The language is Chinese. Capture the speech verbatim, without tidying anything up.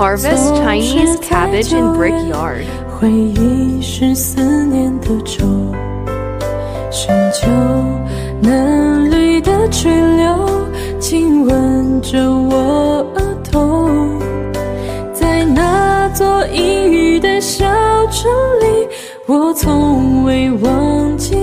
harvest Chinese cabbage in brick yard. 回忆是思念的愁，深秋嫩绿的垂柳，亲吻着我额头。在那座阴雨的小城里，我从未忘记